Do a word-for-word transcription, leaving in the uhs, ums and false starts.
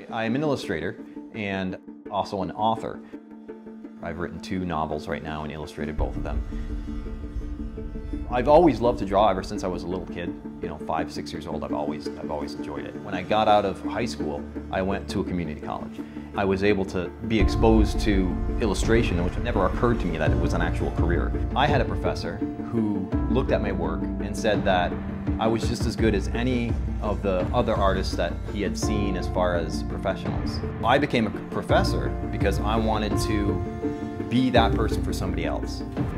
I'm an illustrator and also an author. I've written two novels right now and illustrated both of them. I've always loved to draw ever since I was a little kid. You know, five, six years old, I've always, I've always enjoyed it. When I got out of high school, I went to a community college. I was able to be exposed to illustration, which never occurred to me that it was an actual career. I had a professor who looked at my work and said that I was just as good as any of the other artists that he had seen as far as professionals. I became a professor because I wanted to be that person for somebody else.